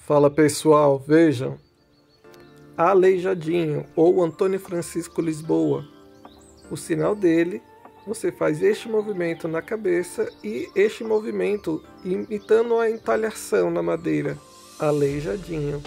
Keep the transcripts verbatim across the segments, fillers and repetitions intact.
Fala pessoal, vejam, Aleijadinho ou Antônio Francisco Lisboa. O sinal dele, você faz este movimento na cabeça e este movimento imitando a entalhação na madeira. Aleijadinho.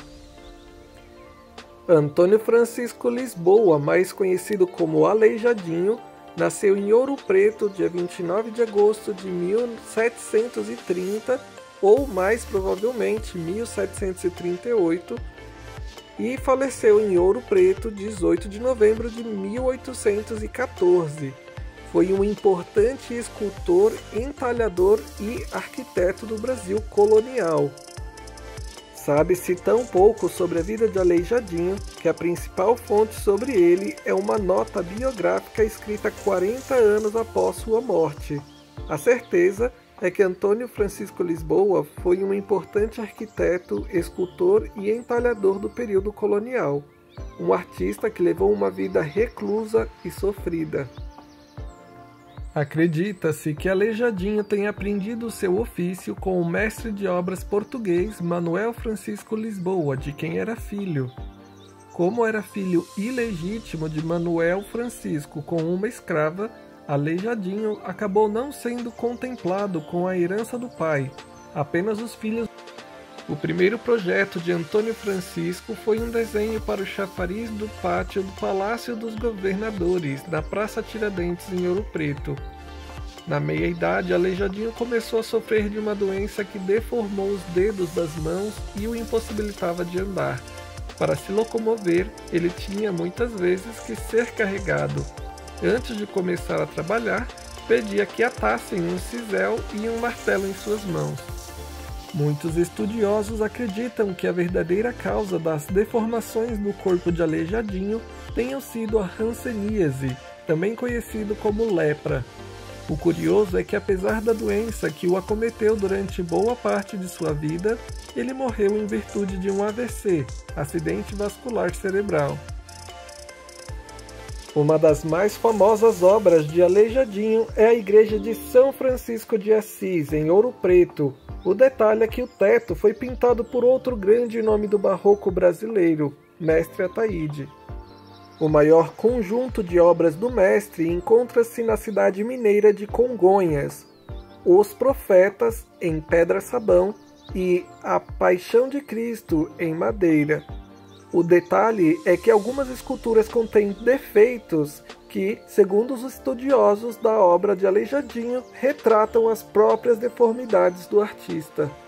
Antônio Francisco Lisboa, mais conhecido como Aleijadinho, nasceu em Ouro Preto, dia vinte e nove de agosto de mil setecentos e trinta, ou mais provavelmente mil setecentos e trinta e oito, e faleceu em Ouro Preto, dezoito de novembro de mil oitocentos e quatorze. Foi um importante escultor, entalhador e arquiteto do Brasil colonial. Sabe-se tão pouco sobre a vida de Aleijadinho que a principal fonte sobre ele é uma nota biográfica escrita quarenta anos após sua morte. A certeza é que Antônio Francisco Lisboa foi um importante arquiteto, escultor e entalhador do período colonial, um artista que levou uma vida reclusa e sofrida. Acredita-se que Aleijadinho tenha aprendido seu ofício com o mestre de obras português Manuel Francisco Lisboa, de quem era filho. Como era filho ilegítimo de Manuel Francisco com uma escrava, Aleijadinho acabou não sendo contemplado com a herança do pai, apenas os filhos. O primeiro projeto de Antônio Francisco foi um desenho para o chafariz do pátio do Palácio dos Governadores, na Praça Tiradentes, em Ouro Preto. Na meia-idade, Aleijadinho começou a sofrer de uma doença que deformou os dedos das mãos e o impossibilitava de andar. Para se locomover, ele tinha muitas vezes que ser carregado. Antes de começar a trabalhar, pedia que atassem um cisel e um martelo em suas mãos. Muitos estudiosos acreditam que a verdadeira causa das deformações no corpo de Aleijadinho tenham sido a hanseníase, também conhecido como lepra. O curioso é que, apesar da doença que o acometeu durante boa parte de sua vida, ele morreu em virtude de um A V C, acidente vascular cerebral. Uma das mais famosas obras de Aleijadinho é a Igreja de São Francisco de Assis, em Ouro Preto. O detalhe é que o teto foi pintado por outro grande nome do barroco brasileiro, Mestre Ataíde. O maior conjunto de obras do mestre encontra-se na cidade mineira de Congonhas, Os Profetas, em pedra-sabão, e A Paixão de Cristo, em madeira. O detalhe é que algumas esculturas contêm defeitos que, segundo os estudiosos da obra de Aleijadinho, retratam as próprias deformidades do artista.